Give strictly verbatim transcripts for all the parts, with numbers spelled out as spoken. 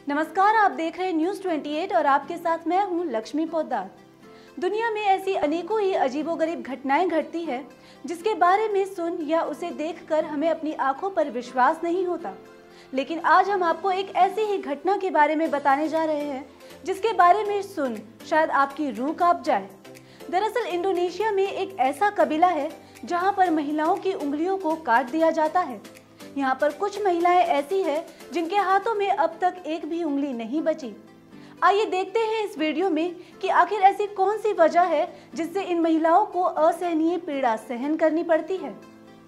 नमस्कार, आप देख रहे हैं न्यूज़ अट्ठाईस और आपके साथ मैं हूं लक्ष्मी पोद्दार। दुनिया में ऐसी अनेकों ही अजीबोगरीब घटनाएं घटती है जिसके बारे में सुन या उसे देखकर हमें अपनी आंखों पर विश्वास नहीं होता। लेकिन आज हम आपको एक ऐसी ही घटना के बारे में बताने जा रहे हैं जिसके बारे में सुन शायद आपकी रूह कांप जाए। दरअसल इंडोनेशिया में एक ऐसा कबीला है जहाँ पर महिलाओं की उंगलियों को काट दिया जाता है। यहाँ पर कुछ महिलाएं ऐसी हैं जिनके हाथों में अब तक एक भी उंगली नहीं बची। आइए देखते हैं इस वीडियो में कि आखिर ऐसी कौन सी वजह है जिससे इन महिलाओं को असहनीय पीड़ा सहन करनी पड़ती है।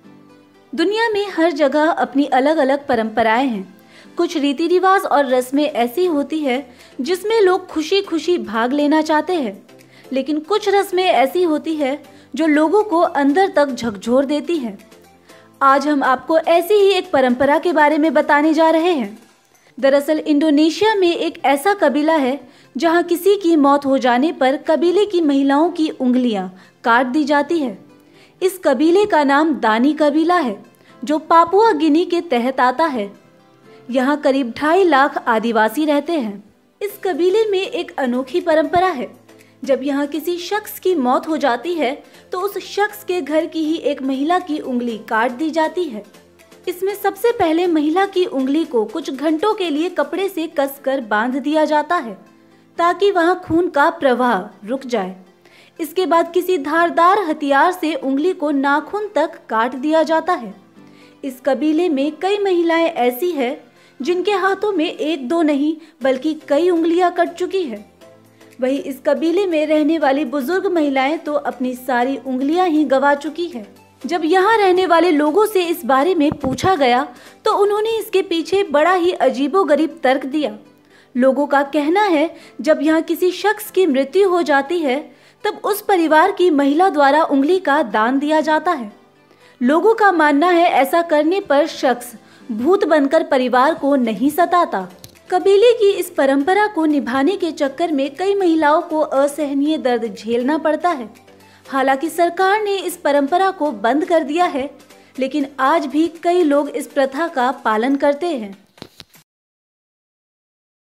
दुनिया में हर जगह अपनी अलग अलग परंपराएं हैं। कुछ रीति रिवाज और रस्में ऐसी होती है जिसमें लोग खुशी खुशी भाग लेना चाहते हैं, लेकिन कुछ रस्में ऐसी होती है जो लोगों को अंदर तक झकझोर देती है। आज हम आपको ऐसी ही एक परंपरा के बारे में बताने जा रहे हैं। दरअसल इंडोनेशिया में एक ऐसा कबीला है जहां किसी की मौत हो जाने पर कबीले की महिलाओं की उंगलियां काट दी जाती है। इस कबीले का नाम दानी कबीला है जो पापुआ गिनी के तहत आता है। यहाँ करीब ढाई लाख आदिवासी रहते हैं। इस कबीले में एक अनोखी परंपरा है। जब यहाँ किसी शख्स की मौत हो जाती है तो उस शख्स के घर की ही एक महिला की उंगली काट दी जाती है। इसमें सबसे पहले महिला की उंगली को कुछ घंटों के लिए कपड़े से कसकर बांध दिया जाता है ताकि वहाँ खून का प्रवाह रुक जाए। इसके बाद किसी धारदार हथियार से उंगली को नाखून तक काट दिया जाता है। इस कबीले में कई महिलाएं ऐसी हैं जिनके हाथों में एक दो नहीं बल्कि कई उंगलियां कट चुकी है। वही इस कबीले में रहने वाली बुजुर्ग महिलाएं तो अपनी सारी उंगलियां ही गंवा चुकी है। जब यहाँ रहने वाले लोगों से इस बारे में पूछा गया तो उन्होंने इसके पीछे बड़ा ही अजीबोगरीब तर्क दिया। लोगों का कहना है जब यहाँ किसी शख्स की मृत्यु हो जाती है तब उस परिवार की महिला द्वारा उंगली का दान दिया जाता है। लोगों का मानना है ऐसा करने पर शख्स भूत बनकर परिवार को नहीं सताता। कबीले की इस परंपरा को निभाने के चक्कर में कई महिलाओं को असहनीय दर्द झेलना पड़ता है। हालांकि सरकार ने इस परंपरा को बंद कर दिया है, लेकिन आज भी कई लोग इस प्रथा का पालन करते हैं।